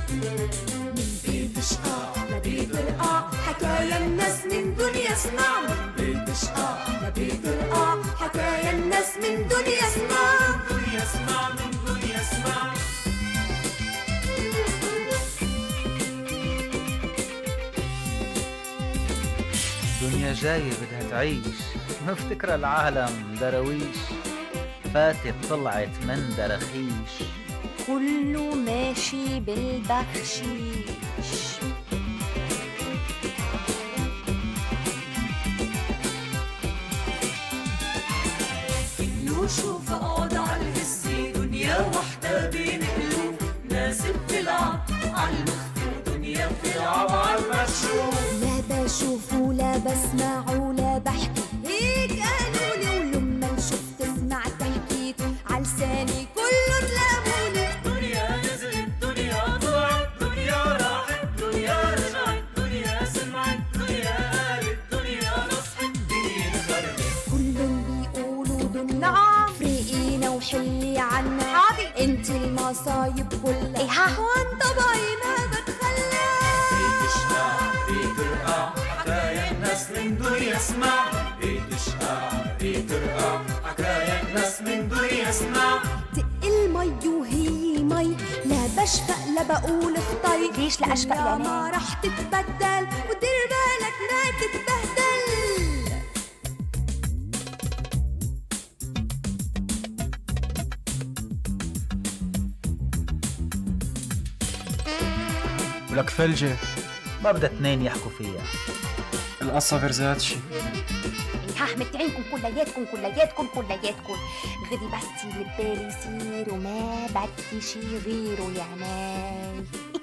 من بيت شقاق لبيت رقاق حكايا الناس من دنيا اسمع. من بيت شقاق لبيت رقاق حكايا الناس من دنيا اسمع. من دنيا اسمع من دنيا اسمع. دنيا جاية بدها تعيش، مفتكرة العالم درويش، فاتت طلعت من درخيش، كله ماشي بالبخشيش. شوف اقعد على الهسي دنيا وحدة بين قلوب، ناس بتلعب على المخفي ودنيا بتلعب على المكشوف. لا بشوف ولا بسمع ولا بحكي، هيك قالولي ولما شفت سمعت حكيت عالساني كله تلاموني. دنيا نزلت دنيا طلعت دنيا راحت دنيا رجعت دنيا سمعت دنيا قالت دنيا نصحت دنيا انخربت. كلهم بيقولوا دنيا وحلي عنا عادي انت المصايب كلها. ايها وان طبعي ما بتخلى. بيت شقاق بيت رقاق حكايا الناس من دنيا اسمع. بيت شقاق بيت رقاق حكايا الناس من دنيا اسمع. تقل مي وهي مي لا بشفق لا بقول خطي. ليش لا اشفق يعني؟ ما رح تتبدل ودير بالك لا تتبهدل. ولك ثلجة ما بدها اثنين يحكوا فيها. القصة غير ذات شي. ها متعينكم كلياتكم كلياتكم كلياتكم. غدي بس اللي ببالي يصير وما بدي شي غيره يا عماي.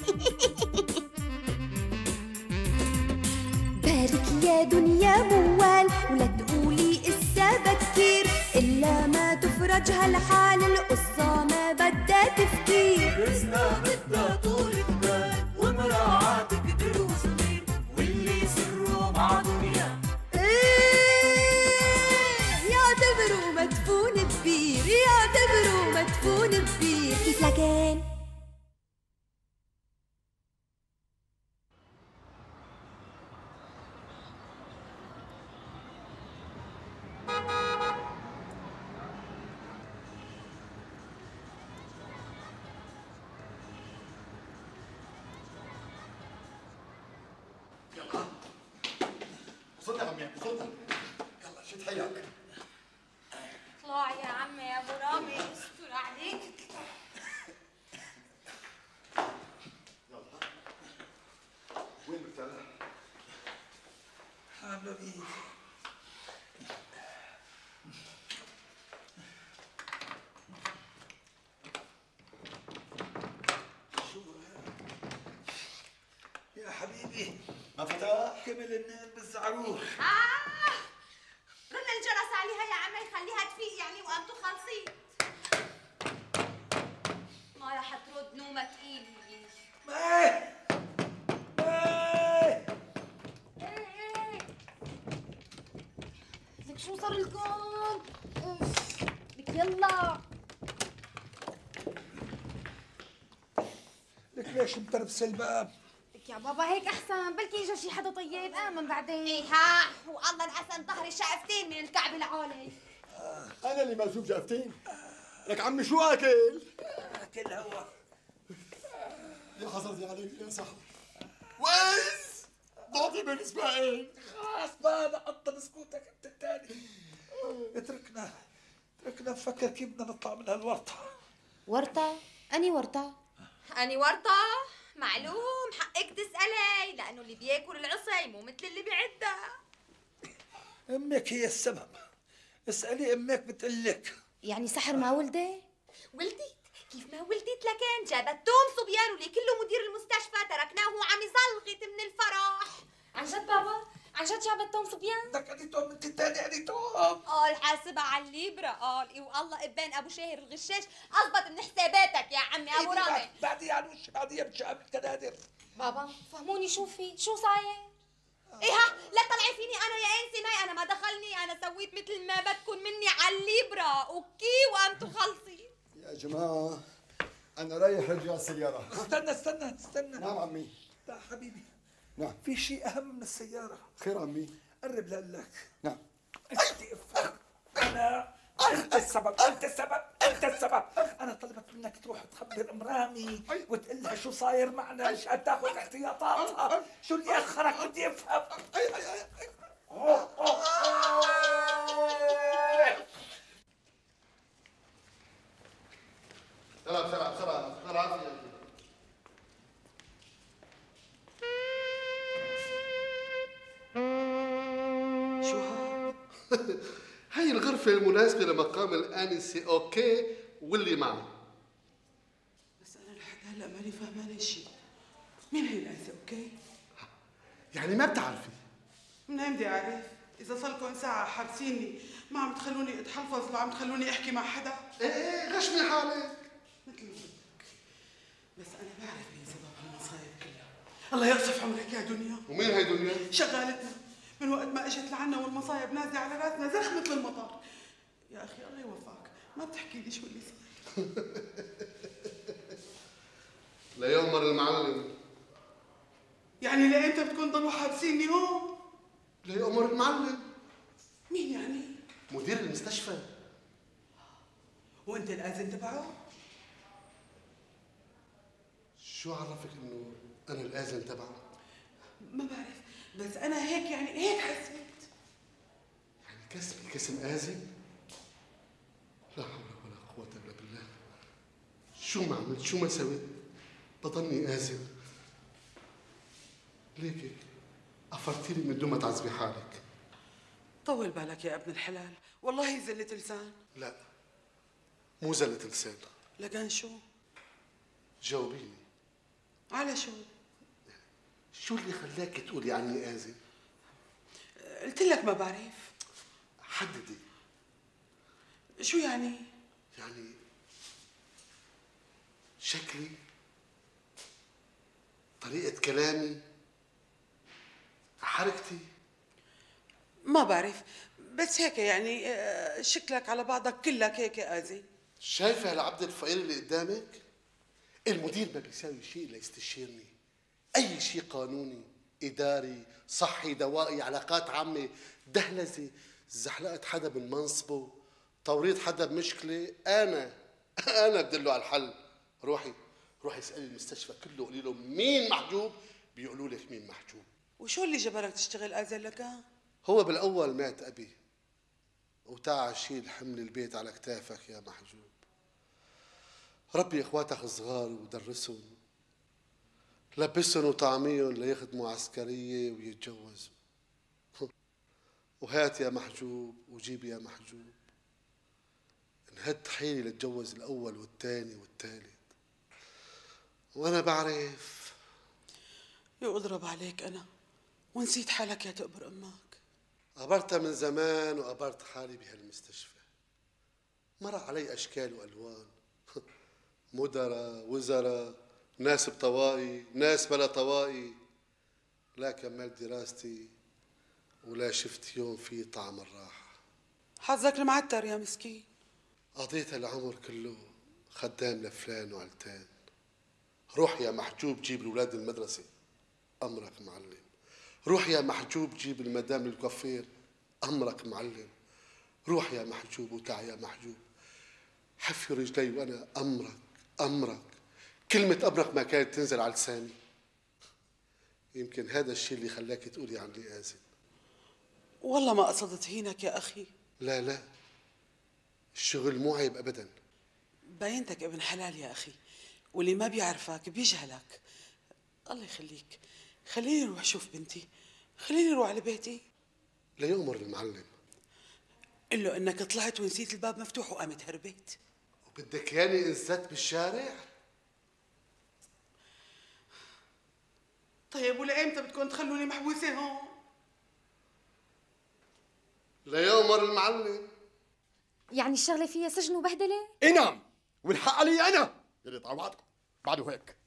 بارك يا دنيا موال ولا تقولي إسا بكير، إلا ما تفرج هالحال القصة ما بدها تفكير. رزقنا بدها طولة بال ومراعاة قدر وصغير، واللي سره مع دنيا يعتبروا مدفون ببير. يعتبروا مدفون ببير. كيف لكان؟ وصلت يا عمي وصلت. يلا شد حيلك. اطلع يا عمي يا ابو رامي استر عليك. يلا وين مرتاح؟ عامله بيه. شو يا حبيبي ما فتح؟ كمل النوم بالزعروف. رن الجرس عليها يا عمي خليها تفيق يعني وقامتوا خالصين. ما رح ترد نومة تقيلي. ماي لك شو صار لكم؟ لك يلا. لك ليش متربس الباب؟ يا بابا هيك احسن بلكي اجى شي حدا طيب امن بعدين. ايه ها والله انقسم ظهري شقفتين من الكعب العالي. انا اللي ملزوم شقفتين. لك عمي شو اكل؟ اكل هوا. يا حضرتي عليك يا صاحبي. ويس ضعتي من اسبوعين. خلاص ما نقطع بسكوتك انت الثاني. اتركنا نفكر كيف بدنا نطلع من هالورطه. ورطه؟ اني ورطه؟ اني ورطه؟ معلوم حقك تسألي لأنه اللي بياكل العصي مو مثل اللي بيعدها. امك هي السبب. اسألي امك بتقلك. يعني سحر ما ولدت؟ ولدت؟ كيف ما ولدت لكن جابت توم صبيان واللي كله مدير المستشفى تركناه وهو عم يزلغط من الفرح. عن جد بابا؟ عن جد جابت توم صبيان؟ بدك اني توم انت الثاني اني توم. قال حاسبها على الليبرا قال اي والله ابان ابو شاهر الغشاش اضبط من حساباتك يا عمي ابو رامي. بعدي على وشي بعديها بتشقى الكنادر. بابا فهموني شو في؟ شو صاير؟ ايه ها لا تطلعي فيني انا يا انسي ماي انا ما دخلني انا سويت مثل ما بدكم مني على الليبرا اوكي وقامتوا خلصي. يا جماعة انا رايح رجع السياره. استنى. نعم عمي. لا حبيبي، نعم. في شيء اهم من السياره. خير عمي. قرب لك. نعم. انت افهم. انت السبب. انا طلبت منك تروح تخبر ام رامي وتقول لها شو صاير معنا مشان تاخذ احتياطاتها. شو اللي اخرك؟ بدي افهم. بسرعة. شو هاد؟ هاي الغرفة المناسبة لمقام الآنسة أوكي واللي معه. بس أنا لحد هلا ماني فهمانة شيء. مين هي الأنسة أوكي؟ يعني ما بتعرفي؟ منين بدي أعرف؟ إذا صار لكم ساعة حابسيني ما عم تخلوني أتحفظ ولا عم تخلوني أحكي مع حدا؟ إيه غشمي حالك. مثل ما بدك. بس أنا بعرف مين سبب هالمصايب كلها. الله يقصف عمرك يا دنيا. ومين هاي دنيا؟ شغالتنا. من وقت ما اجت لعنا والمصايب نازله على راسنا زخ مثل المطر. يا اخي الله يوفقك، ما بتحكي لي شو اللي صار. ليؤمر المعلم. يعني لامتى بدكم تضلوا حابسيني هون؟ ليؤمر المعلم. مين يعني؟ مدير المستشفى. وانت الاذن تبعه؟ شو عرفك انه انا الاذن تبعه؟ ما بعرف، بس انا هيك حسيت. يعني كسم آذن؟ لا حول ولا قوة إلا بالله. شو ما عملت شو ما سويت بضلني آذن. ليك هيك قفرتيني من دون ما تعذبي حالك. طول بالك يا ابن الحلال، والله زلة لسان. لا مو زلة لسان. لكن شو؟ جاوبيني. على شو؟ شو اللي خلاك تقولي عني آذن؟ قلت لك ما بعرف. حددي. شو يعني؟ يعني شكلي، طريقة كلامي، حركتي. ما بعرف، بس هيك يعني شكلك على بعضك كلك هيك آذي. شايفة هالعبد الفقير اللي قدامك؟ المدير ما بيساوي شيء ليستشيرني. أي شيء قانوني، إداري، صحي، دوائي، علاقات عامة، دهلزة، زحلقة حدا من منصبه، توريط حدا بمشكلة، أنا بدله على الحل. روحي اسألي المستشفى كله، قولي لهم مين محجوب، بيقولوا لك مين محجوب. وشو اللي جبرك تشتغل آذن لك؟ هو بالأول مات أبي، وتعا شيل حمل البيت على كتافك يا محجوب. ربي إخواتك الصغار ودرسهم، لبسهم وطعميهم ليخدموا عسكرية ويتجوزوا. وهات يا محجوب وجيب يا محجوب. انهد حيلي لاتجوز الأول والثاني والثالث، وأنا بعرف. يضرب عليك أنا ونسيت حالك يا تقبر أمك. قبرتها من زمان وقبرت حالي بهالمستشفى. مر علي أشكال وألوان، مدراء، وزراء، ناس بطوائي، ناس بلا طوائي. لا كملت دراستي ولا شفت يوم فيه طعم الراحة. حظك المعتر يا مسكين. قضيت العمر كله خدام لفلان وعلتان. روح يا محجوب جيب الأولاد المدرسة، أمرك معلم. روح يا محجوب جيب المدام الكوافير، أمرك معلم. روح يا محجوب وتع يا محجوب، حفي رجلي وأنا أمرك. كلمة أمرك ما كانت تنزل على لساني. يمكن هذا الشيء اللي خلاك تقولي عني آذن. والله ما قصدت هينك يا أخي. لا الشغل مو عيب أبدا. باينتك ابن حلال يا أخي، واللي ما بيعرفك بيجهلك. الله يخليك، خليني اروح اشوف بنتي، خليني اروح على بيتي. ليؤمر المعلم. قل له انك طلعت ونسيت الباب مفتوح وقامت هربت. وبدك ياني انزلت بالشارع؟ طيب ولأيمتى بدكم تخلوني محبوسة هون؟ ليؤمر المعلم. يعني الشغلة فيها سجن وبهدلة؟ اي نعم، والحق علي انا اللي طلعت بعده هيك.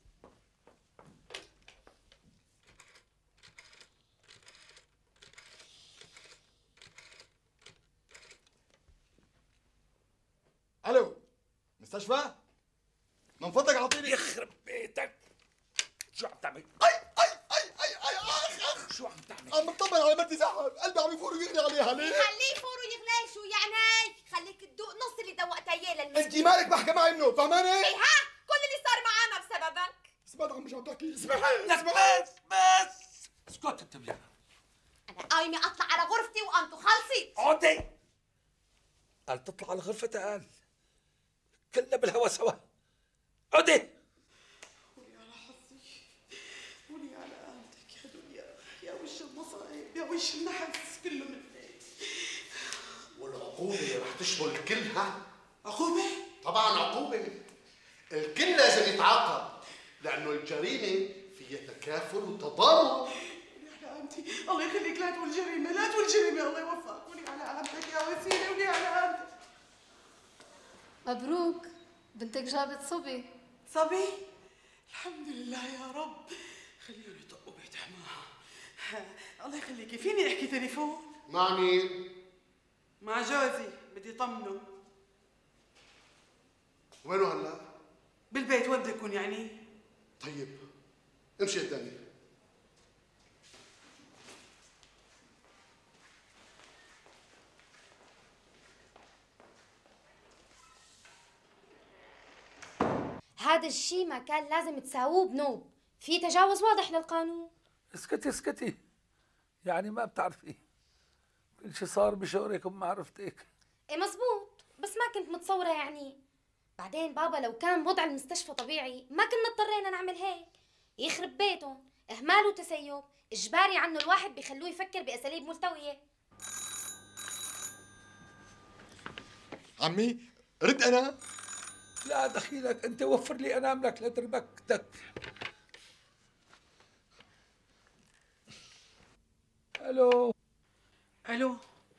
الو، مستشفى؟ من من فضلك اعطيني. يخرب بيتك، شو عم تعمل؟ اي اخ شو عم تعمل؟ عم بطمن على مرتي سحر، قلبي عم يفور ويغلي عليها ليه؟ خليه يفور ويغلي. شو يعني؟ خليك تدوق نص اللي دوقتها اياه انت للمسكين. مالك بحكي معي منه، فهمانه؟ ايه ها؟ كل اللي صار معنا بسببك. اسمع عم مش عم تحكي. لك بس اسكت انت بيانا. انا قايمه اطلع على غرفتي وانتو خلصت. اقعدي. قال تطلع على غرفتها، قال كلنا بالهوا سوا. اقعدي. ولي على حظي، ولي على قامتك يا دنيا، يا وش المصايب، يا وش النحس، كله منك. والعقوبة رح تشمل كلها. عقوبة؟ طبعا عقوبة. الكل لازم يتعاقب، لأنه الجريمة فيها تكافل وتضامن. ولي على قامتي، الله يخليك لا تقول جريمة، لا تقول جريمة، الله يوفقك. ولي على قامتك يا وسيلة، ولي على قامتك. مبروك، بنتك جابت صبي. صبي؟ الحمد لله يا رب. خليهم يطقوا بيت حماها. الله يخليكي، فيني احكي تليفون؟ مع مين؟ مع جوزي، بدي طمنه. وينه هلا؟ بالبيت، وين بده يكون يعني؟ طيب امشي قدامي. هذا الشيء ما كان لازم تساووه بنوب، في تجاوز واضح للقانون. اسكتي اسكتي، يعني ما بتعرفي كل شيء صار بشعورك وما عرفتك. ايه مزبوط، بس ما كنت متصورة يعني. بعدين بابا لو كان وضع المستشفى طبيعي ما كنا اضطرينا نعمل هيك. يخرب بيتهم، اهمال وتسيب اجباري عنه الواحد بيخلوه يفكر باساليب ملتوية. عمي رد انا. لا دخيلك انت، وفر لي انام لك لا تربكتك. الو الو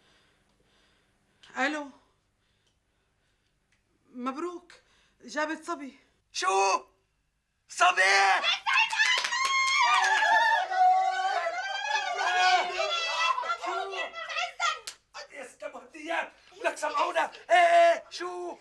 الو، مبروك، جابت صبي. شو؟ صبي؟ يا استمهديات لك سمعونا. ايه شو؟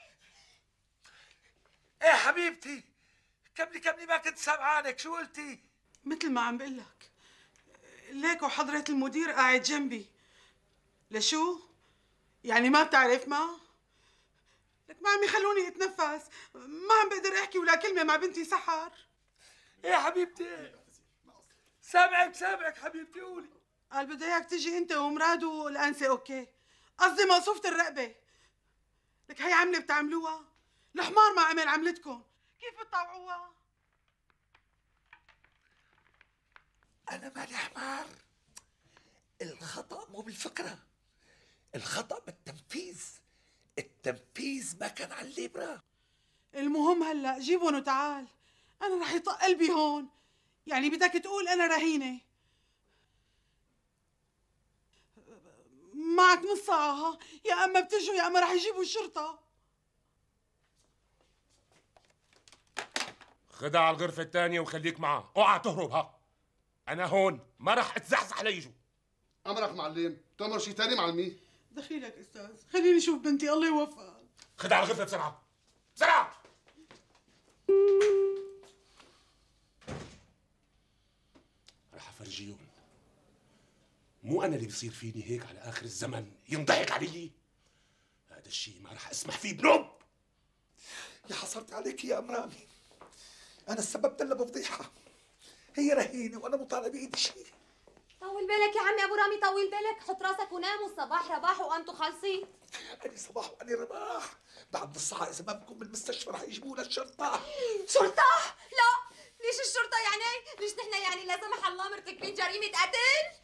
ايه حبيبتي، كملي ما كنت سامعانك، شو قلتي؟ مثل ما عم بقول لك، ليكو حضرة المدير قاعد جنبي. لشو؟ يعني ما بتعرف ما؟ لك ما عم يخلوني اتنفس، ما عم بقدر احكي ولا كلمة مع بنتي سحر. ايه حبيبتي، سامعك حبيبتي، قولي. قال بده اياك تجي انت ومراد والانسه. اوكي، قصدي موصوفة الرقبة. لك هي عملة بتعملوها؟ الحمار ما عمل عملتكم، كيف بتطوعوها؟ أنا مالي حمار، الخطأ مو بالفكرة، الخطأ بالتنفيذ، التنفيذ ما كان على الليبرة. المهم هلا جيبهم وتعال، أنا رح يطق قلبي هون. يعني بدك تقول أنا رهينة؟ معك نص ساعة ها، يا أما بتجوا يا أما رح يجيبوا الشرطة. خدها على الغرفة الثانية وخليك معاه، اوعى تهرب. ها أنا هون ما رح اتزحزح ليجوا. أمرك معلم، تأمر شي تاني معلمي؟ دخيلك أستاذ، خليني أشوف بنتي، الله يوفقك. خدها على الغرفة بسرعة بسرعة. رح أفرجيهم، مو أنا اللي بصير فيني هيك على آخر الزمن ينضحك علي. هذا الشيء ما رح أسمح فيه بنوب. يا حصرت عليك يا أمرامي، أنا سببت لها بفضيحة، هي رهينة وأنا مو طالع بإيدي شيء. طول بالك يا عمي أبو رامي، طول بالك، حط راسك ونام، والصباح رباح وأنتوا خالصين. أني صباح وأني رباح، بعد نص ساعة إذا ما بكون بالمستشفى رح يجيبونا الشرطة. شرطة؟ لا، ليش الشرطة يعني؟ ليش نحن يعني لا سمح الله مرتكبين جريمة قتل؟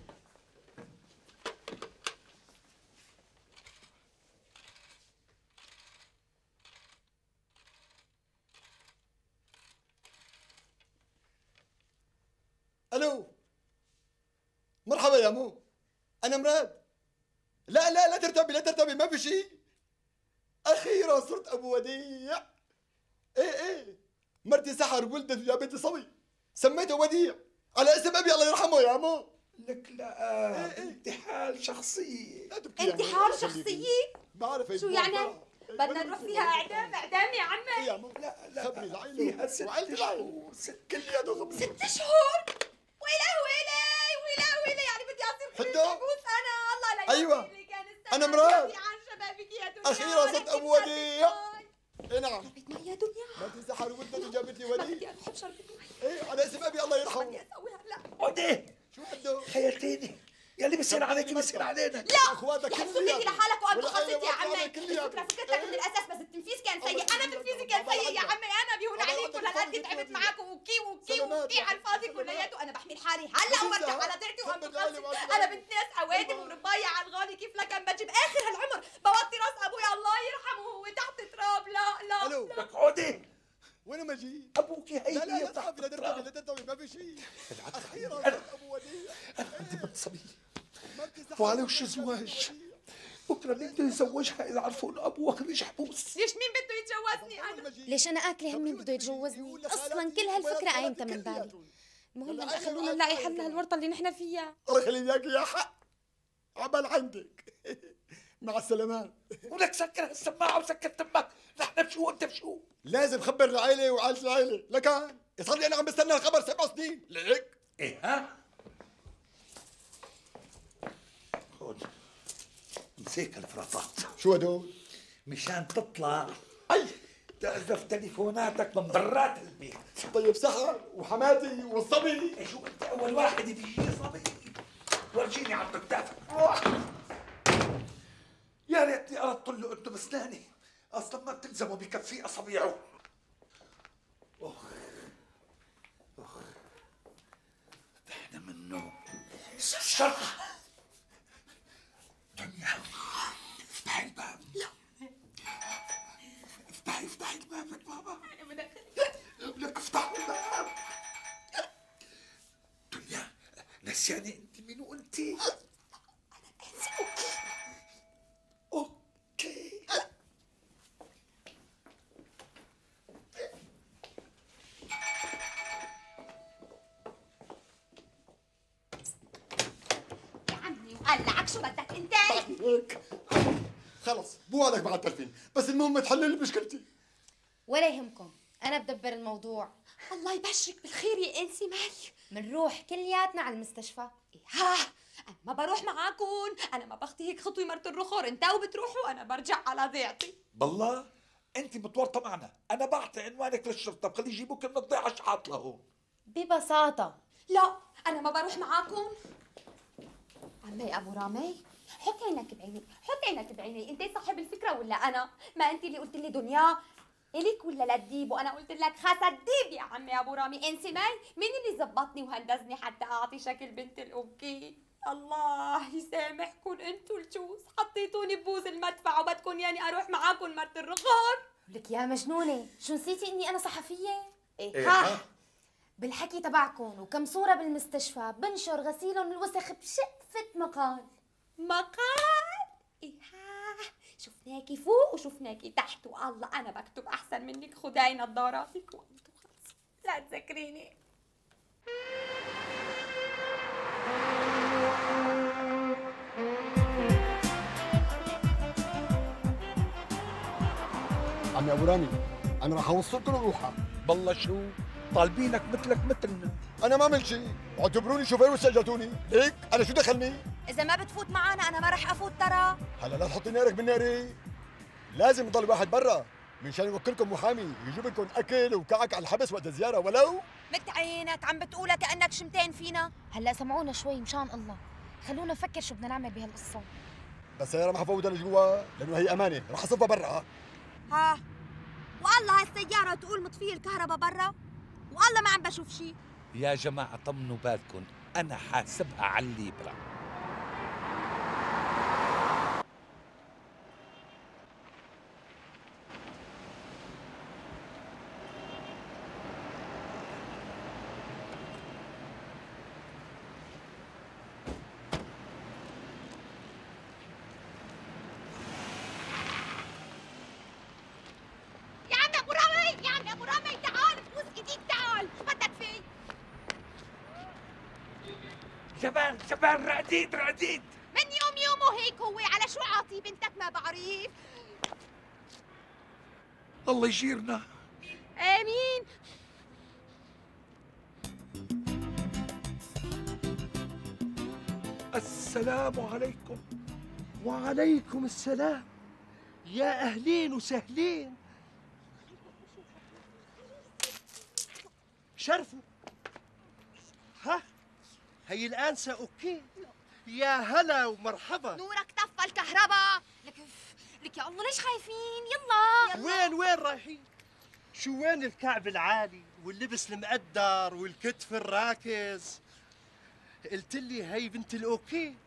الو مرحبا يا مو، انا مراد. لا ترتبي ما في شيء. اخيرا صرت ابو وديع. ايه مرتي سحر ولدت وجابت صبي، سميته وديع على اسم ابي الله يرحمه يا مو. لك لا، انتحال شخصية. لا تبكي انتحار شخصية؟ بعرف شو يعني؟ بدنا نروح فيها اعدام يا عمي. يا مو لا لا خبري العيلة فيها 6 وعيلة شهور. كلياتهم 6 شهور. ويلي يعني بدي اصير حدو. كابوس انا. الله لا أيوة. اللي كان أنا مراد. عن شبابك يا دنيا. أخيرا صرت أبو وديع. إيه نعم. جابت مي يا دنيا. ما تنسى حال ولدك وجابت لي وديع. بدي اروح بشربة مي. إيه على اسم أبي الله يرحمه. بدي اسويها هلا. عودي شو حدو؟ خيلتيني يلي بصير عليك بصير علينا. لا اخواتك يا كلياتهم. حسيتي لحالك وقبل ولا خلصت يا أنا عمي. وأنا كلياتهم. الفكرة فكرتك من الاساس بس التنفيذ كان سيء. انا تنفيذي كان سيء يا عمي. انا بيهون عليك ولا هالقد تعبت معك وكي على الفاضي كلياته. انا بحمل حالي هلا وبرجع على طيرتي وعم بخلص. انا بنت ناس اوادم ومربايه على الغالي. كيف لكن بجيب اخر هالعمر بوطي راس ابوي الله يرحمه وهو تحت تراب. لا الو لك عودي وين مجيد؟ ابوك هي لا لا لا تخافي لا ترتبي لا ترتبي ما في شيء. اخيرا صرت ابو وديع. انا عندي بنت صبيه ما بتنسى وعلى وش الزواج. بكره مين بده يتزوجها اذا عرفوا انه ابوها خريج حبوس؟ ليش مين بده يتجوزني انا؟ ليش انا اكله هم مين بده يتجوزني؟ اصلا كل هالفكره قايمتها من بالي. المهم هلا خلونا نلاقي حل لهالورطه اللي نحن فيها. الله يخلي اياك يا حق عبال عندك. مع السلامات. ولك سكر السماعه وسكر تمك. نحن بشو وانت بشو؟ لازم خبر العائله وعائله العائله. لكان صار لي انا عم بستنى الخبر 7 سنين ليك. ايه ها؟ خذ امسك الفرطات. شو هدول؟ مشان تطلع تعرف تليفوناتك من برات البيت. طيب سحر وحماتي والصبي. إيه شو انت اول واحد بيجي صبي؟ ورجيني على كتافك. روح. يا ريتني اردت له انه بسناني اصلا ما بتلزمه بكفي اصابيعه. احنا منه الشرطة. دنيا افتحي الباب. لا افتحي الباب لك بابا. لك افتحي الباب. دنيا نسياني انت مين وانت؟ اوكي. يا عمي وقلعك شو بدك انت؟ هيك خلص بوعدك مع التلفين بس المهم تحل لي مشكلتي. ولا يهمكم انا بدبر الموضوع. الله يبشرك بالخير يا انسي مي. منروح كلياتنا على المستشفى. ها انا ما بروح معاكم. انا ما بخطي هيك خطوه مرت الرخور. انتوا بتروحوا انا برجع على ضيعتي. بالله انت متورطه معنا. انا بعطي عنوانك للشرطه بخليه يجيبوك من الضيعه شحاط لهون. ببساطه لا انا ما بروح معاكم. عمي ابو رامي حط عينك بعيني. حط عينك بعيني. انت صاحب الفكره ولا انا؟ ما انت اللي قلت لي دنيا الك ولا للديب وانا قلت لك خاص الديب يا عمي ابو رامي. انسي مي مين اللي زبطني وهندزني حتى اعطي شكل بنت الأوكي؟ الله يسامحكم انتوا الجوز. حطيتوني ببوز المدفع وبدكم ياني اروح معاكم مرت الرخار. لك يا مجنونه شو نسيتي اني انا صحفيه؟ إيه ها بالحكي تبعكم وكم صوره بالمستشفى بنشر غسيلهم الوسخ بشقفه مقال. إيها شفناكي فوق وشفناكي تحت والله انا بكتب احسن منك. خداي نظاراتك وانتوا خلص لا تذكريني. عمي ابو رامي انا راح اوصلكم لروحها. بالله شو طالبينك مثلك مثلنا. انا ما عملت شيء واعتبروني شوفير وسجلتوني ليك. انا شو دخلني؟ اذا ما بتفوت معنا انا ما رح افوت ترى. هلا لا تحطي نارك بالناري. لازم يضل واحد برا مشان يوكلكم محامي يجيب لكم اكل وكعك على الحبس وقت الزياره ولو مت عينك عم بتقولها كانك شمتين فينا. هلا سمعونا شوي مشان الله. خلونا نفكر شو بدنا نعمل بهالقصه. بس السياره ما حفوتها لجوا لانه هي امانه راح اصفها برا. ها والله هالسياره تقول مطفيه الكهرباء برا والله ما عم بشوف شيء. يا جماعه طمنوا بالكم انا حاسبها على الليبرا. شبان رقديد من يومه هيك هو. على شو عاطي بنتك ما بعرف. الله يجيرنا. امين. السلام عليكم. وعليكم السلام. يا أهلين وسهلين. شرفوا. ها هي الآنسة أوكي. يا هلا ومرحبا. نورك طفى الكهرباء. لك يا الله ليش خايفين؟ يلا وين رايحين؟ شو وين الكعب العالي واللبس المقدر والكتف الراكز؟ قلت لي هي بنت الأوكي.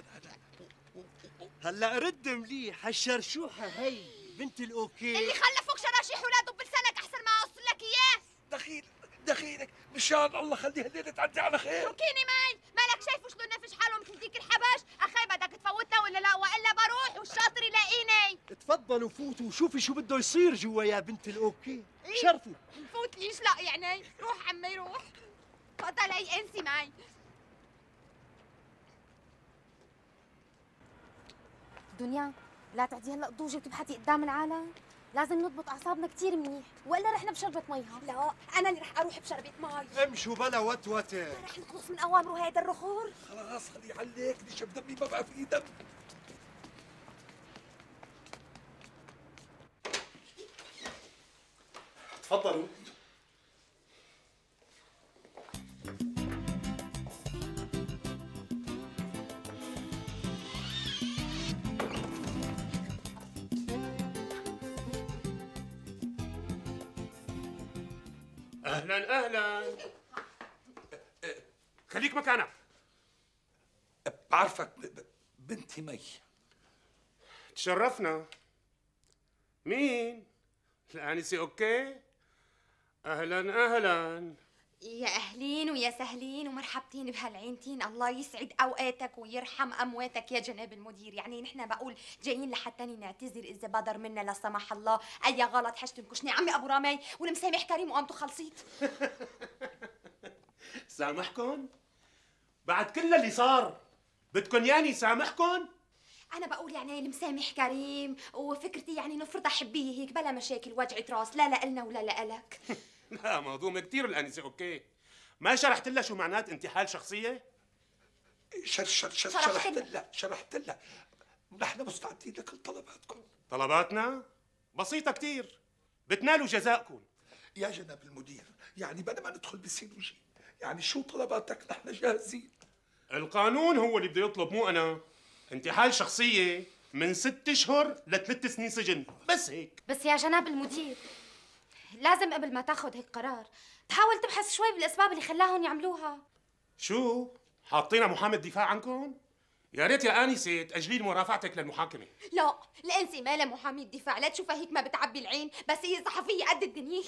هلا رد مليح. هالشرشوحة هي بنت الأوكي اللي خلفوك شراشيح ولاده بلسانك احسن ما اوصل لك اياه. دخيلك مشان الله خليها الليله تعدي على خير. اتركيني ماي، مالك شايفه شلون نفش حاله مثل ديك الحبش؟ اخي بدك تفوتنا ولا لا؟ والا بروح والشاطر يلاقيني. تفضلوا فوتوا وشوفي شو بده يصير جوا يا بنت الأوكي. شرفوا. نفوت ليش لا يعني؟ روح عمي روح. تفضلي انسي معي. دنيا لا تعدي هلا ضوجي وتبحثي قدام العالم. لازم نضبط اعصابنا كثير منيح والا رحنا بشربة ميها. لا انا اللي رح اروح بشربة مي. امشوا بلا وتوته. رح نخلص من اوامره هيدا الرخور. خلاص خليه عليك، نشف دمي ما بقى في دم. تفضلوا. اهلا اهلا. خليك مكانك. بعرفك بنتي مي. تشرفنا. مين؟ الآنسة أوكي؟ أهلاً أهلاً. يا أهلين ويا سهلين ومرحبتين بهالعينتين. الله يسعد أوقاتك ويرحم أمواتك يا جناب المدير. يعني نحن بقول جايين لحتى نعتذر إذا بدر منا لا سمح الله أي غلط حشتم كشني عمي أبو رامي والمسامح كريم وقامتوا خلصيت. سامحكن؟ بعد كل اللي صار بدكن ياني سامحكن؟ أنا بقول يعني المسامح كريم وفكرتي يعني نفرضها حبية هيك بلا مشاكل وجعة راس لا لإلنا ولا لإلك. لا مهضومة كثير الآنسة أوكي. ما شرحت لها شو معنات انتحال شخصية؟ شرحت لها. نحن مستعدين لكل طلباتكم. طلباتنا بسيطة كثير، بتنالوا جزاءكم. يا جناب المدير يعني بلا ما ندخل بسينوجي، يعني شو طلباتك نحن جاهزين. القانون هو اللي بده يطلب مو أنا. انتحال شخصية من 6 أشهر ل3 سنين سجن، بس هيك. بس يا جناب المدير لازم قبل ما تاخذ هيك قرار تحاول تبحث شوي بالاسباب اللي خلاهم يعملوها. شو؟ حاطينا محامي دفاع عنكم؟ يا ريت يا آنسة تأجلي مرافعتك للمحاكمة. لا الأنسة ما لها محامي الدفاع، لا تشوفها هيك ما بتعبي العين، بس هي صحفية قد الدنيا.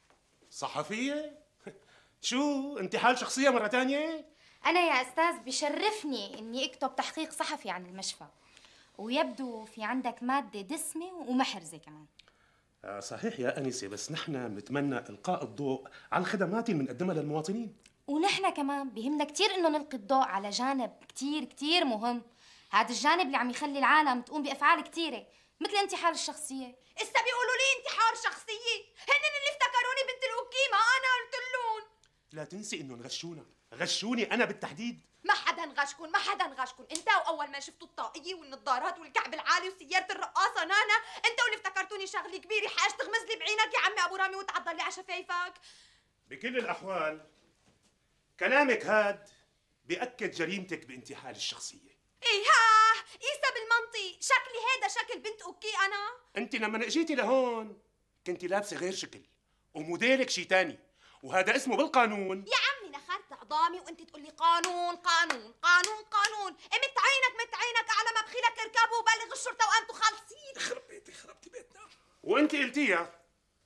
صحفية؟ شو؟ انتحال شخصية مرة تانية؟ أنا يا أستاذ بشرفني إني أكتب تحقيق صحفي عن المشفى، ويبدو في عندك مادة دسمة ومحرزة كمان. صحيح يا أنسة، بس نحن بنتمنى إلقاء الضوء على الخدمات اللي بنقدمها للمواطنين. ونحن كمان بيهمنا كثير إنه نلقي الضوء على جانب كثير مهم. هذا الجانب اللي عم يخلي العالم تقوم بأفعال كثيرة مثل انتحال الشخصية. اسا بيقولوا لي انتحار شخصية، هن اللي افتكروني بنت الأوكي، ما أنا قلت لهم. لا تنسي إنه غشوني أنا بالتحديد. ما حدا غشكن، انت واول ما شفتوا الطاقية والنظارات والكعب العالي وسيارة الرقاصة نانا، انت واللي افتكرتوني شغلة كبيرة حاج تغمز لي بعينك يا عمي ابو رامي وتعضل لي على شفايفك. بكل الأحوال كلامك هاد بيأكد جريمتك بانتحال الشخصية. ايه ها قيسها بالمنطق، شكلي هيدا شكل بنت اوكي انا؟ انت لما اجيتي لهون كنتي لابسة غير شكل وموديلك شي تاني، وهذا اسمه بالقانون. يا عمي نخرت عظامي وانت تقول لي قانون قانون قانون قانون. مت عينك على ما بخيلك اركبوا وبلغ الشرطه وانتم خالصين. يخرب بيتي خربتي بيتنا. وانت قلتيها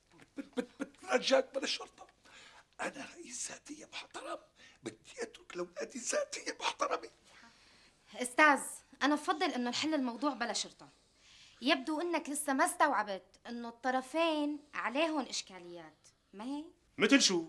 بترجاك بلا الشرطه، انا رئيس ذاتيه محترم، بدي اترك لاولادي ذاتيه محترمه. استاذ انا بفضل انه نحل الموضوع بلا شرطه. يبدو انك لسه ما استوعبت انه الطرفين عليهم اشكاليات، ما هي؟ مثل شو؟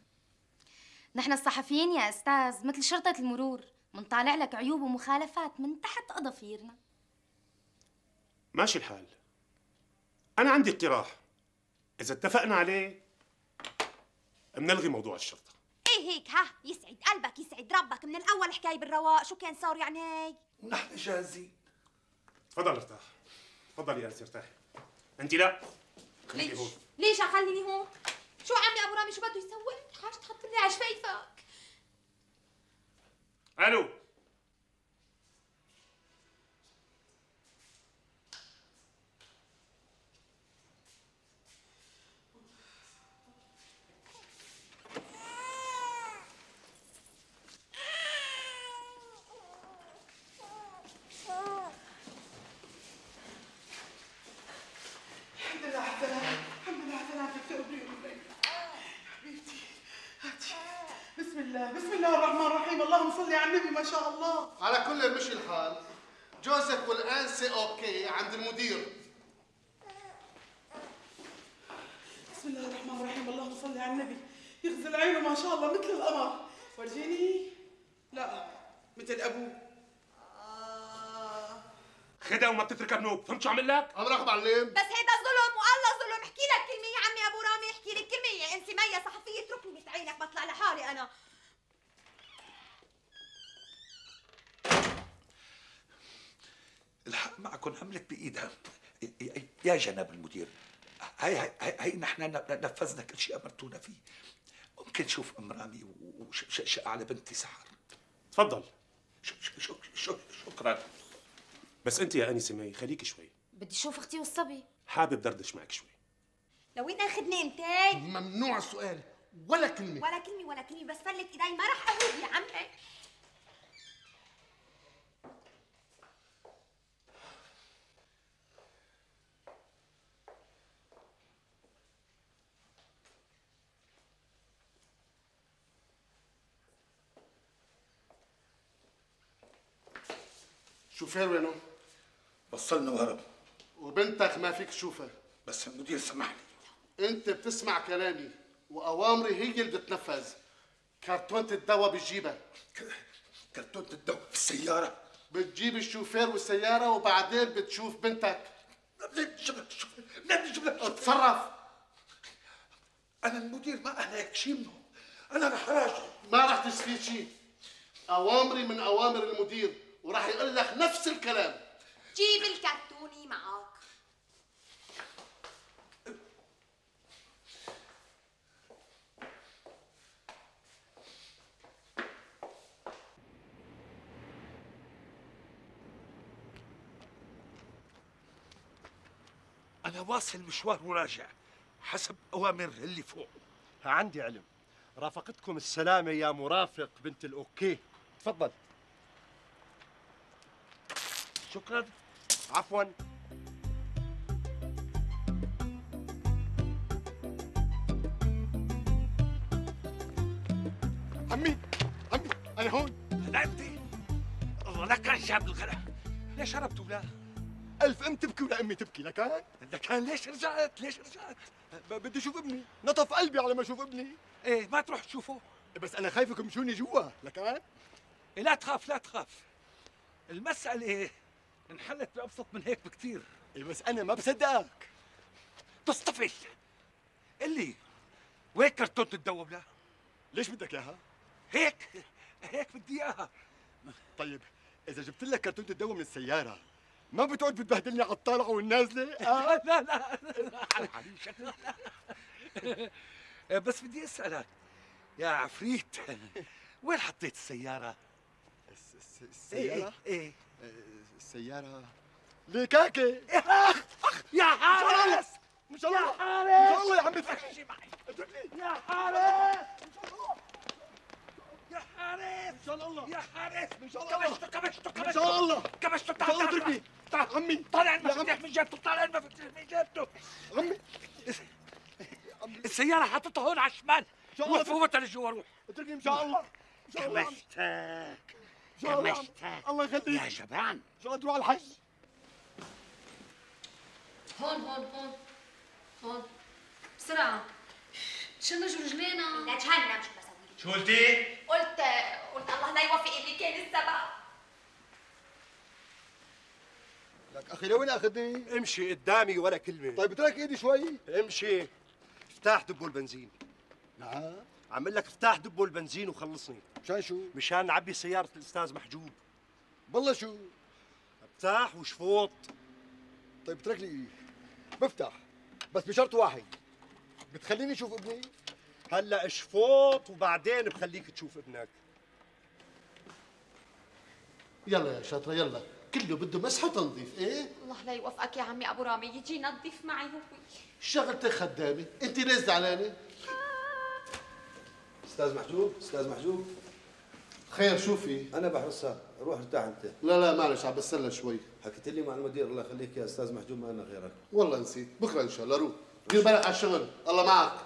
نحن الصحفيين يا استاذ مثل شرطة المرور، منطالع لك عيوب ومخالفات من تحت اظافيرنا. ماشي الحال. أنا عندي اقتراح، اذا اتفقنا عليه بنلغي موضوع الشرطه. ايه هيك ها، يسعد قلبك يسعد ربك، من الاول حكايه بالرواق، شو كان صار يعني؟ ونحن جاهزين. تفضل ارتاح. تفضل يا انسي ارتاحي. انت لا، خليكي ليش؟ هون. ليش اخليني هون؟ شو عمي ابو رامي شو بده يسوي؟ حاج تحط لي على شفايفك. الو. الحمد لله على السلامة، الحمد لله على سلامتك تقبلي أمك. حبيبتي هاتي. بسم الله، بسم الله الرحمن الرحيم، اللهم صل على النبي ما شاء الله. على كل مشي الحال، جوزك والانسه اوكي عند المدير. بسم الله الرحمن الرحيم، اللهم صل على النبي. يغزل عينه ما شاء الله مثل القمر. ورجيني. لا مثل ابوه. خدها وما بتتركها بنوب، فهمت شو عم لك؟ امرك معلم. بس هيدا ظلم والله ظلم، احكي لك كلمه يا عمي ابو رامي، احكي لك كلمه يا انسي مية صحفيه، اتركني بنت عينك بطلع لحالي انا. الحق معكم عملت بايدها يا جناب المدير. هي نحن نفذنا كل شيء امرتونا فيه. ممكن نشوف ام رامي وشق على بنتي سحر. تفضل. شكرا. بس انت يا انسه مي خليكي شوي. بدي اشوف اختي والصبي. حابب دردش معك شوي. لوين اخذني انتي؟ ممنوع السؤال، ولا كلمه. ولا كلمه ولا كلمه، بس فلت ايدي ما رح اهوب يا عمي. شوفير وينه؟ وصلنا وهرب. وبنتك ما فيك تشوفها. بس المدير سمح لي. انت بتسمع كلامي واوامري هي اللي بتتنفذ. كرتونة الدواء بتجيبها. كرتونة الدواء بالسيارة؟ بتجيب الشوفير والسيارة وبعدين بتشوف بنتك. منين بتجيب لك الشوفير؟ منين بتجيب لك الشوفير؟ اتصرف. أنا المدير ما أنا هيك شيء منه. أنا رح أراجع. ما رح تستفيد شيء. أوامري من أوامر المدير وراح يقول لك نفس الكلام. جيب الكرتوني معك. أنا واصل مشوار وراجع حسب أوامر اللي فوق. عندي علم. رافقتكم السلامة يا مرافق بنت الأوكي. تفضل. شكرا. عفوا. عمي أنا هون. نعمتي الله لا كان شاب الغلا. ليش هربت ولا؟ ألف أم تبكي ولا أمي تبكي لكان؟ لكان ليش رجعت؟ ليش رجعت؟ بدي أشوف ابني، نطف قلبي على ما أشوف ابني. إيه ما تروح تشوفه؟ بس أنا خايفك مشوني جوا لكان؟ إيه لا تخاف لا تخاف. المسألة انحلت بأبسط من هيك بكثير. إيه بس أنا ما بصدقك. تصطفل. قل لي وين كرتونة الدواء بلا؟ ليش بدك إياها؟ هيك بدي إياها. طيب إذا جبت لك كرتونة الدواء من السيارة ما بتقعد بتبهدلني على الطالعة والنازلة؟ لا على حالي شكلي. بس بدي أسألك يا عفريت، وين حطيت السيارة؟ السيارة؟ إيه السيارة ليكاكي. يا حارس إن شاء الله يا حارس إن شاء الله يا عمي شي معي. يا حارس يا حارس إن شاء الله يا حارس إن شاء الله كبشته إن شاء الله كبشته. إن شاء الله اتركني. تعال عمي طالع المفاتيح من جيبته، طالع المفاتيح من جيبته. عمي السيارة حاططها هون على الشمال. إن شاء الله وفوتها لجوا روح. اتركني إن شاء الله إن شاء الله كمشتك إن شاء الله كمشتك الله يخليك. يا جبان. إن شاء الله تروح على الحج. هون بسرعة تشنج رجلينا. لجهنم شو بسوي لك؟ شو قلتي؟ قلت الله لا يوفق اللي كان السبب. لك أخي لوين أخذني؟ امشي قدامي ولا كلمة. طيب اترك إيدي شوي. امشي. افتح دبو البنزين. نعم. عم لك افتح دبو البنزين وخلصني. مشان شو؟ مشان نعبي سيارة الأستاذ محجوب. والله شو؟ افتح وشفوط. طيب اترك لي بفتح، بس بشرط واحد، بتخليني اشوف ابني؟ هلا اشفوط وبعدين بخليك تشوف ابنك. يلا يا شاطرة يلا، كله بده مسح وتنظيف، ايه؟ الله لا يوفقك يا عمي ابو رامي، يجي ينظف معي هو. شغلتك خدامة، انت ليش زعلانة؟ استاذ محجوب، استاذ محجوب. خير شو في؟ انا بحرسها، روح ارتاح انت. لا معلش عم بستنى شوي. حكيت لي مع المدير الله يخليك يا استاذ محجوب، ما انا غيرك. والله نسيت، بكره ان شاء الله روح. دير بالك على الشغل، الله معك.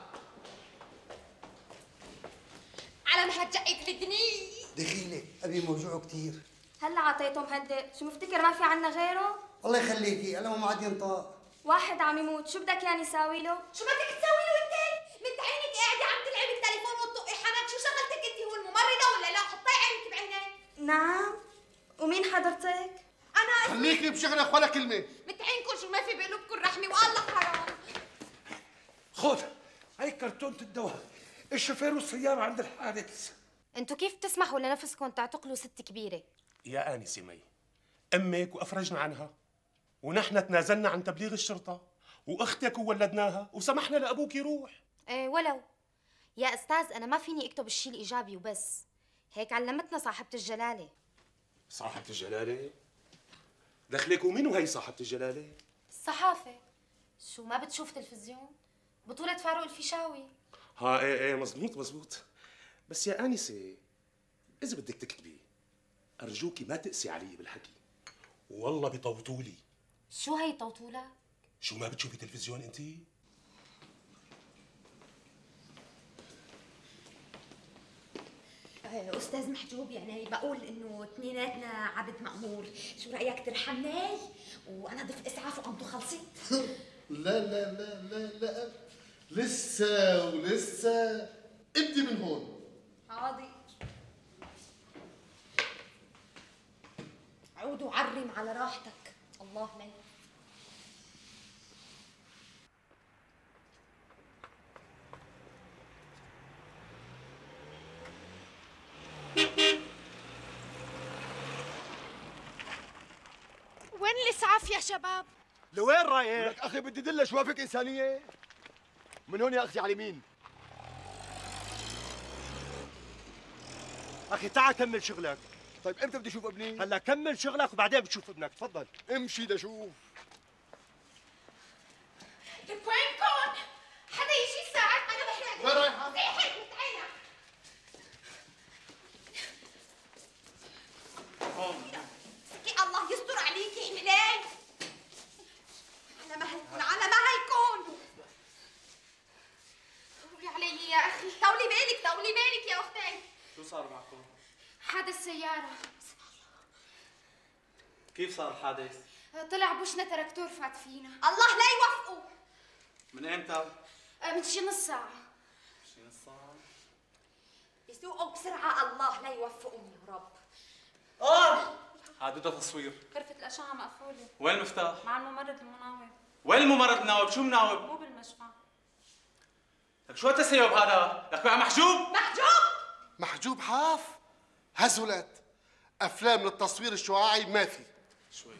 على مهلك جقيت لدني. دخيلك، ابي موجوعه كثير. هلا عطيته مهدئ، شو مفتكر ما في عنا غيره؟ الله يخليكي، انا ما عاد ينطق. واحد عم يموت، شو بدك يعني ساوي له؟ شو بدك تسوي له انت؟ بنت عينك قاعده عم تلعبي بالتليفون وتطقي حنك، شو شغلتك انت؟ هو الممرضه ولا لا؟ حطي عينك بعيني. نعم. ومين حضرتك؟ انا خليكي بشغلك ولا كلمة. بنت عينكم شو ما في بقلوبكم رحمه والله حرام. خذ هي كرتونة الدواء، الشوفير والسيارة عند الحادث. انتو كيف بتسمحوا لنفسكم تعتقلوا ست كبيرة؟ يا آنسة مي، أمك وأفرجنا عنها، ونحن تنازلنا عن تبليغ الشرطة، وأختك وولدناها، وسمحنا لأبوك يروح. ايه ولو. يا أستاذ أنا ما فيني أكتب الشيء الإيجابي وبس، هيك علمتنا صاحبة الجلالة. صاحبة الجلالة؟ دخلك ومنو هي صاحبة الجلالة؟ الصحافة. شو ما بتشوف تلفزيون؟ بطولة فاروق الفيشاوي. ها ايه مزبوط. بس يا آنسة إذا بدك تكتبي أرجوكي ما تقسي علي بالحكي، والله بيطوطولي. شو هي طوطولة؟ شو ما بتشوفي تلفزيون انتي؟ أستاذ محجوب، يعني بقول إنه اثنيناتنا عبد مأمور، شو رأيك ترحمني وأنا ضيف إسعاف وأنتو خلصت؟ لا لسه ابدي من هون. حاضر. عود وعرم على راحتك، الله لا. وين الإسعاف يا شباب؟ لوين رايح؟ لك اخي بدي دلش وافق انسانيه. من هون يا اختي على اليمين. اخي تعال كمل شغلك. طيب امتى بدي اشوف ابني؟ هلا كمل شغلك وبعدين بتشوف ابنك، تفضل. امشي لشوف. لك وينكم؟ حدا يجي يساعدنا، انا بحرق. وين رايحة؟ زي هيك متعينة. سكي الله يستر عليكي حملاي. على مهلكم. قولي علي يا اخي. طولي بالك يا اختي. شو صار معكم؟ حادث سيارة. كيف صار الحادث؟ طلع بوشنا تراكتور فات فينا. الله لا يوفقه. من امتى؟ من شي نص ساعة. شي نص ساعة؟ يسوقوا بسرعة، الله لا يوفقهم يا رب. حادثة تصوير. غرفة الأشعة مقفولة. وين المفتاح؟ مع الممرض المناوب. وين الممرض الناوب؟ شو مناوب؟ مو بالمشفى. لك شو التسيب هذا؟ لك بقى محجوب؟ محجوب حاف؟ هزلت افلام للتصوير الشعاعي ما في. شوي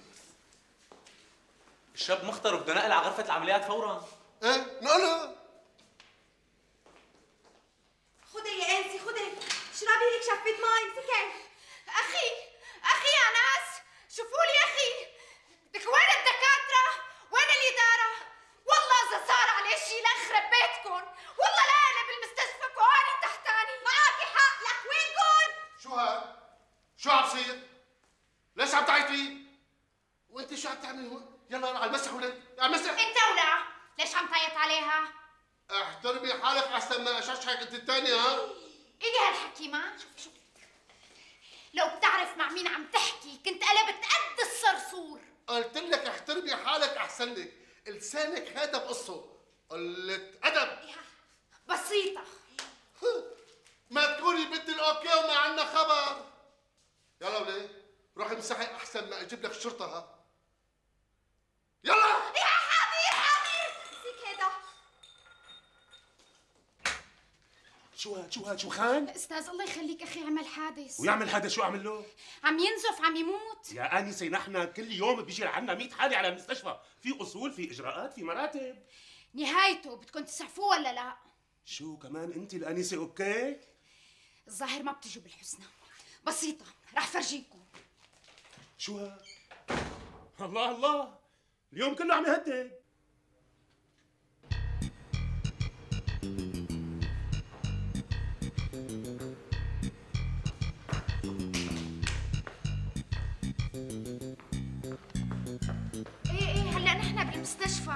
الشاب مختار وبده نقل على غرفة العمليات فورا. ايه نقلها. خدي يا انسي خدي، اشربي لك شفة مي، امسكي. اخي يا ناس، شوفوا لي اخي. لك وين الدكاترة؟ وين الإدارة؟ والله إذا صار عليه شيء لأخرب بيتكم، والله لا أنا بالمستشفى كواني تحتاني. معاكي حق، لك وينكم؟ شو هاد؟ شو عم بصير؟ ليش عم تعيطي؟ وانت شو عم تعملي هون؟ يلا على المسرح ولاد، على المسرح. انت ولا ليش عم تعيط عليها؟ احترمي حالك احسن ما اششحك انت الثانية. ها؟ ايدي هالحكي ما شوفي لو بتعرف مع مين عم تحكي كنت قلبت قد الصرصور. قلت لك احترمي حالك احسن لك، لسانك هذا بقصه. قلة ادب. بسيطة. ما تقولي بدي الاوكي وما عنا خبر. يلا وليه روحي امسحي احسن ما اجيب لك الشرطة. ها يلا. يا حاضر امسك هيدا. شو خان؟ استاذ الله يخليك اخي عمل حادث. ويعمل هذا شو عمل له؟ عم ينزف، عم يموت. يا انسه نحن كل يوم بيجي عنا 100 حاله على المستشفى، في اصول، في اجراءات، في مراتب. نهايته بدكم تسعفوه ولا لا؟ شو كمان انت الانسه اوكي؟ الظاهر ما بتجوا بالحسنى. بسيطة، رح فرجيكم. شو ها؟ الله الله، اليوم كله عم يهدد. ايه هلا نحن بالمستشفى.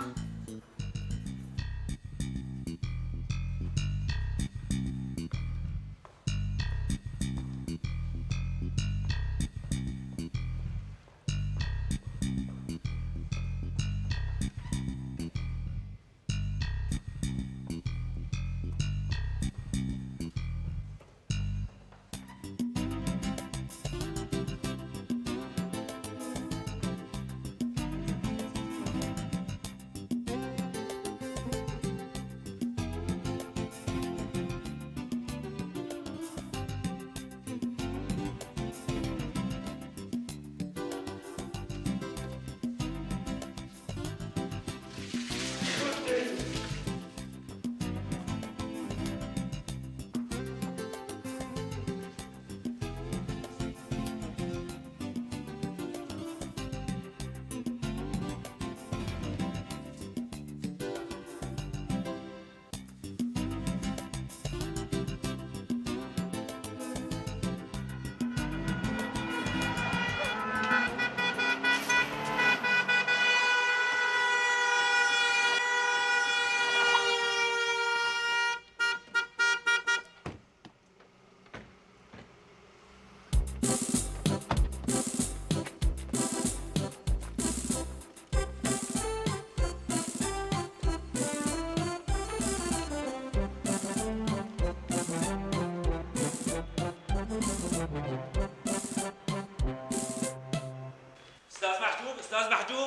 استاذ محجوب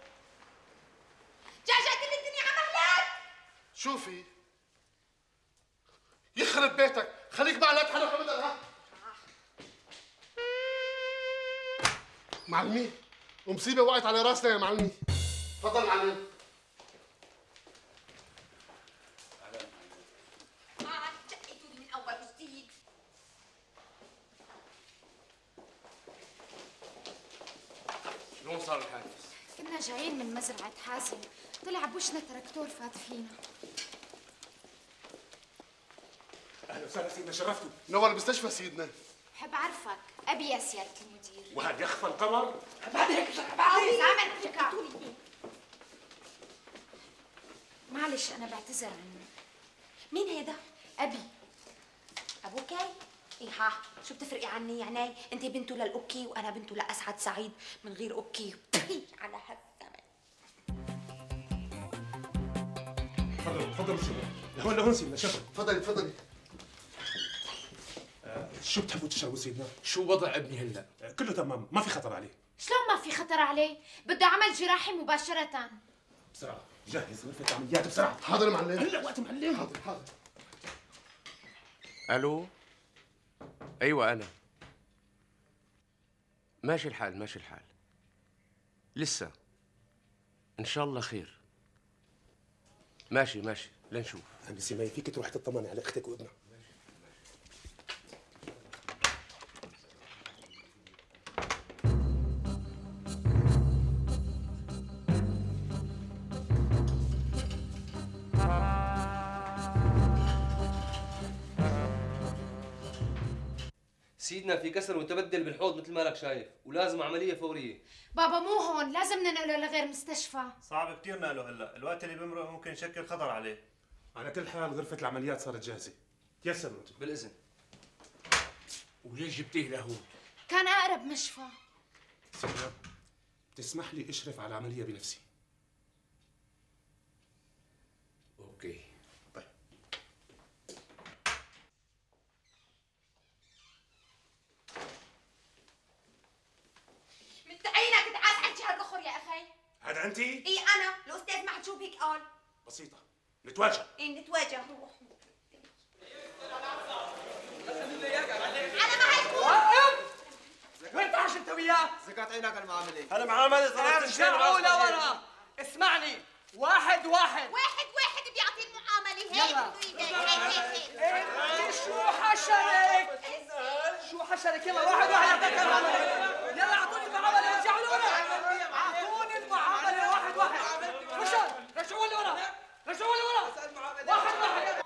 جعجعت لي الدنيا على مهلك. شوفي يخرب بيتك، خليك معي لا تحرك ابدا. ها معلمي ومصيبه وقعت على راسنا يا معلمي. تفضل معلم. جقيتوا لي من اول وجديد. شلون صار الحادث؟ كنا جايين من مزرعة حازم، طلع بوشنا تراكتور فات فينا. اهلا وسهلا سيدنا، شرفتوا. نور المستشفى سيدنا. بحب اعرفك، ابي يا سيادة المدير. وهل يخفى القمر؟ بعد هيك بعد زعمت معلش انا بعتذر عنه. مين هيدا؟ ابي. ابوكي؟ ايه ها، شو بتفرقي عني يعني؟ انت بنته للاوكي وانا بنته لاسعد سعيد من غير اوكي. على هالزمن. تفضلوا شباب. لهون سيدنا، شباب. تفضلي تفضلي. شو بتحبوا تشربوا سيدنا؟ شو وضع ابني هلا؟ كله تمام، ما في خطر عليه. شلون ما في خطر عليه؟ بده عمل جراحي مباشرة. بسرعة، جهز غرفة العمليات بسرعة. حاضر معلم. هلا وقت معلم. حاضر حاضر. الو، ايوه انا. ماشي الحال ماشي الحال. لسه ان شاء الله خير. ماشي ماشي لنشوف. انسه مي، فيك تروح تطمني على اختك وابنها. سيدنا في كسر متبدل بالحوض مثل ما لك شايف، ولازم عملية فورية. بابا مو هون، لازم ننقله لغير مستشفى. صعب كثير نقله هلا، الوقت اللي بمرق ممكن يشكل خطر عليه. على كل حال غرفة العمليات صارت جاهزة. تيسروا انتم. بالإذن. وليش جبتيه لهون؟ كان اقرب مشفى. سيدنا تسمح لي اشرف على العملية بنفسي. اوكي. متعينك تعال عن جهة الأخر يا أخي. هذا أنت؟ إي أنا، الأستاذ محجوب هيك قال. بسيطة، نتواجه. إي نتواجه، روح. وين تعرف انت وياه؟ زكاة عينك المعاملة. انا معاملة ارجعوا لورا. اسمعني، واحد بيعطي المعامله يلا. هيك شو حشرك يلا واحد يعطيك المعاملة. يلا اعطوني المعاملة، ارجعوا لورا. اعطوني المعاملة واحد. بشر رجعوا لورا. واحد.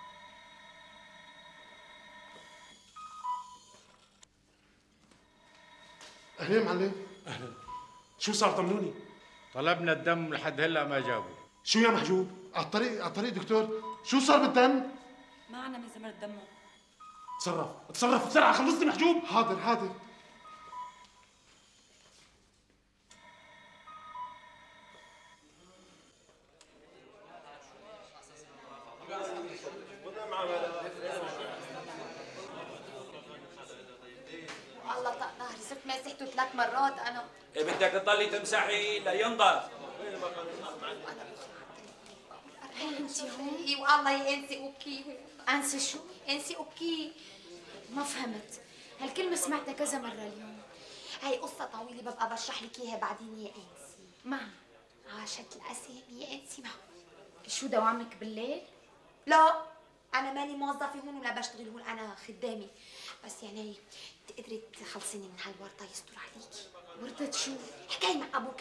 اهلين معلم. اهلا. شو صار؟ طمنوني. طلبنا الدم لحد هلا ما جابوا. شو يا محجوب؟ على الطريق دكتور. شو صار بالدم؟ ما عنا من زمر دمه. تصرف بسرعة، خلصني محجوب. حاضر. والله طق ظهري، صرت مسحته 3 مرات انا. بدك تضلي تمسحي لينضف. انت هون؟ اي والله يا انسي اوكي. انسي شو؟ انسي اوكي. ما فهمت، هالكلمة سمعتها كذا مرة اليوم. هاي قصة طويلة ببقى بشرح لك اياها بعدين يا انسي. ما عاشت الاسامي يا انسي. ما شو دوامك بالليل؟ لا، انا ماني موظفة هون ولا بشتغل هون، انا خدامة. بس يعني تقدري تخلصيني من هالورطة يستر عليكي. ورطة شو؟ حكاية مع ابوك.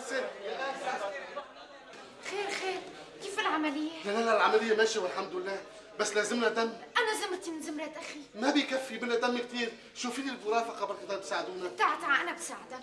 خير، كيف العملية؟ لا العملية ماشية والحمد لله، بس لازمنا دم. أنا زمرتي من زمرة أخي. ما بيكفي، بدنا دم كثير. شوفي لي المرافقة بركي تساعدونا. تعا أنا بساعدك.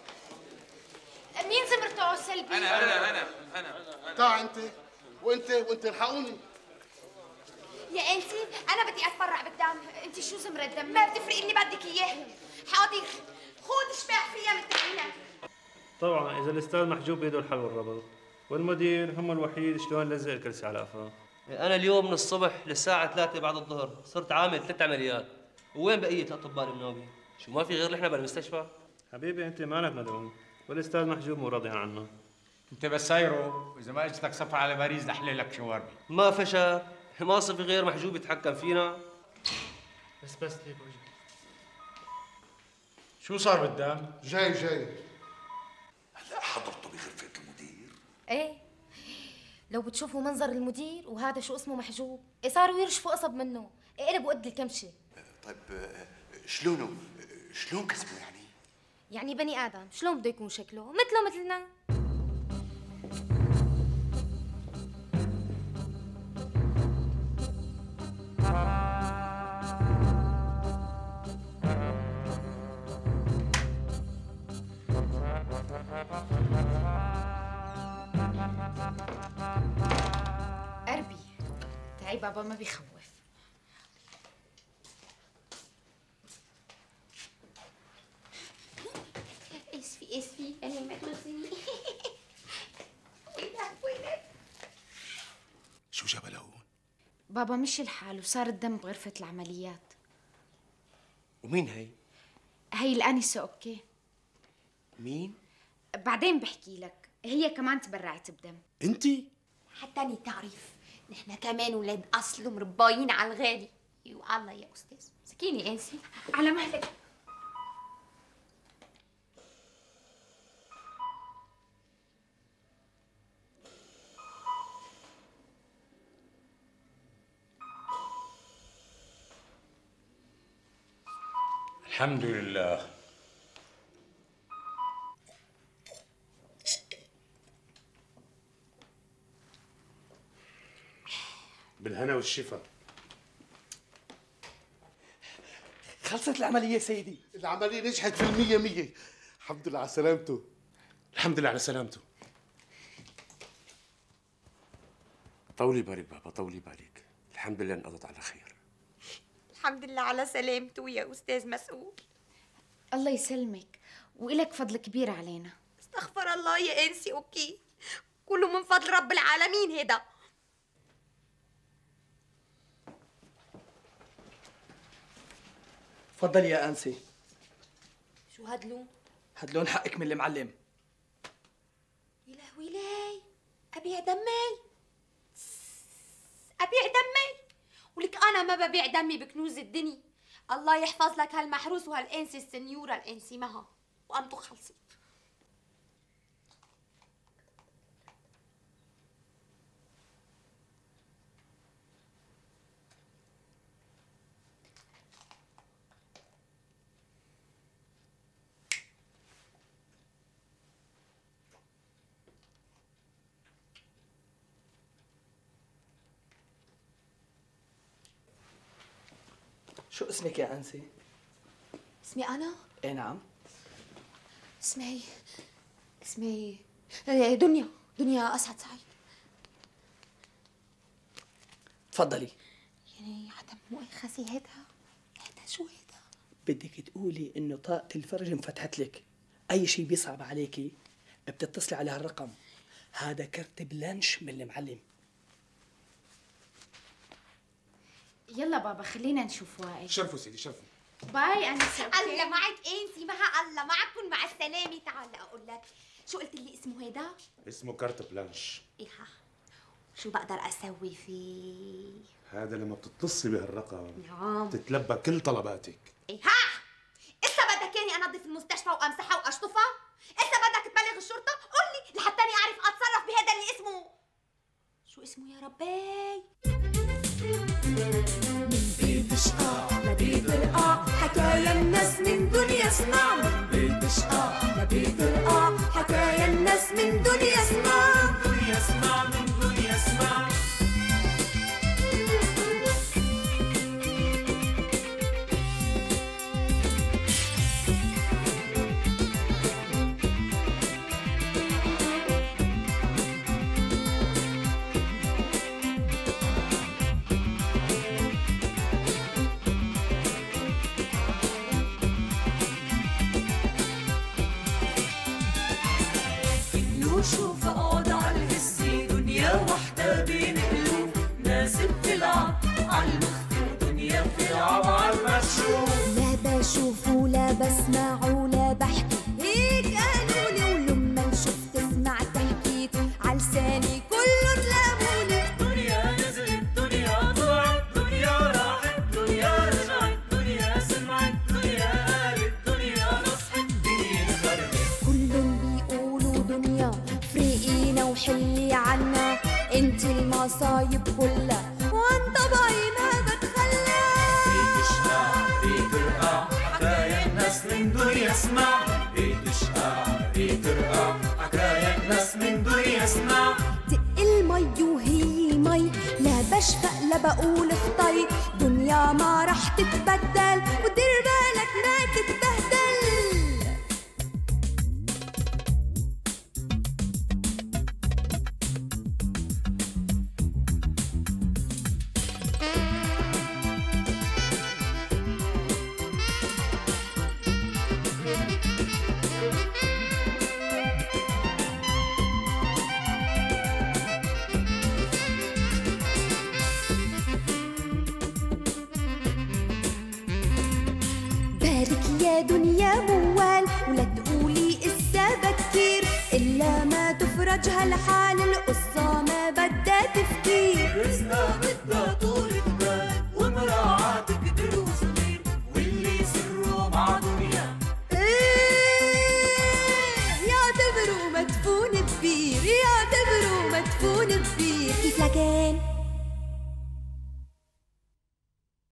مين زمرته سلبي؟ أنا تعا أنت وأنت الحقوني. يا انسي انا بدي اتبرع بالدم. انت شو زمرة دم؟ ما بتفرق اللي بدك اياه. حاضر، خذ اشبع فيها متفقين. طبعا اذا الاستاذ محجوب بيده الحل والربط، والمدير هم الوحيد شلون لزق الكرسي على قفاه. انا اليوم من الصبح للساعه 3 بعد الظهر صرت عامل 3 عمليات. وين بقيه الاطباء المنوبين؟ شو ما في غير نحن بالمستشفى؟ حبيبي انت مانك مدعوم، والاستاذ محجوب مو راضي عنا. انت بس سايره، واذا ما اجتك صفحه على باريس لحلل لك شواربي. ما فشل، ما صار في غير محجوب يتحكم فينا. بس ليه بوجهي. شو صار بالدم؟ جاي هلا حضرته بغرفة المدير؟ ايه، لو بتشوفوا منظر المدير وهذا شو اسمه محجوب، صاروا يرشفوا قصب منه، قلبوا قد الكمشه. طيب شلون كسبوا يعني؟ يعني بني ادم شلون بده يكون شكله؟ مثله مثلنا. قربي تعي بابا ما بيخوف. اسفي انا ما توصيني. وينك شو جابها لهون؟ بابا مشي الحال وصار الدم بغرفة العمليات. ومين هي؟ هي الآنسة اوكي. مين؟ بعدين بحكي لك، هي كمان تبرعت بدم. انتي؟ حتى تعرف نحن كمان ولاد اصل ومربايين على الغالي. الله يا استاذ سكيني انسي. على مهلك. الحمد لله. بالهنا والشفا. خلصت العملية سيدي. العملية نجحت في 100%. الحمد لله على سلامته. الحمد لله على سلامته. طولي بالك بابا، طولي بالك. الحمد لله انقضت على خير. الحمد لله على سلامته يا استاذ مسؤول. الله يسلمك، وإلك فضل كبير علينا. استغفر الله يا انسي اوكي، كله من فضل رب العالمين هيدا. تفضلي يا انسي. شو هاد لون؟ هاد لون حقك من المعلم. يا لهوي لي، ابيع دمي. ابيع دمي ولك انا ما ببيع دمي بكنوز الدنيا. الله يحفظ لك هالمحروس وهالانسه السنيوره الانسه مها، وقامتوا خلصت. شو اسمك يا أنسي؟ اسمي أنا؟ إيه نعم. اسمي دنيا أسعد سعيد. تفضلي. يعني عدم مؤاخذة هيدا شو هيدا؟ بدك تقولي إنه طاقة الفرج انفتحت لك، أي شيء بيصعب عليكي بتتصلي على هالرقم، هذا كرت بلانش من المعلم. يلا بابا خلينا نشوف وائل. شرفوا سيدي شرفوا. باي أنسة. الله معك انسي مها، الله معكم مع السلامة. تعال أقول لك شو قلت لي اسمه هيدا؟ اسمه كارت بلانش. إيه شو بقدر أسوي فيه؟ هذا لما بتتصلي بهالرقم نعم تتلبى كل طلباتك. إيه إسا بدك ياني أنظف المستشفى وأمسحها وأشطفها؟ إسا بدك تبلغ الشرطة؟ قول لي لحتاني أعرف أتصرف بهذا اللي اسمه شو اسمه يا ربي؟ من بيت شقاق لبيت رقاق حكايا الناس من دنيا اسمع. من بيت شقاق لبيت رقاق حكايا الناس من دنيا اسمع. من دنيا اسمع من دنيا اسمع. شوف اقعد على الهسي دنيا وحدة بين قلوب ناس بتلعب على المخفي ودنيا بتلعب على المكشوف. لا بشوف ولا بسمع ولا بحكي هيك قالولي ولما شفت سمعت حكيت عالساني كلهم لاموني. دنيا نزلت دنيا طلعت دنيا راحت دنيا رجعت دنيا سمعت دنيا قالت دنيا نصحت دنيا انخربت. كلهم بيقولوا دنيا فرقينا وحلي عنا انت المصايب كلها وانت طبعي ما بتخلى. بيت شقاق بيت رقاق حكايا الناس من دنيا اسمع. بيت شقاق بيت رقاق حكايا الناس من دنيا اسمع. تقل مي وهي مي لا بشفق لا بقول خطي دنيا ما رح تتبدل ودير بالك لا تتبهدل. بارك يا دنيا موال ولا تقولي إسا بكير إلا ما تفرج هالحال القصة ما بدها تفكير.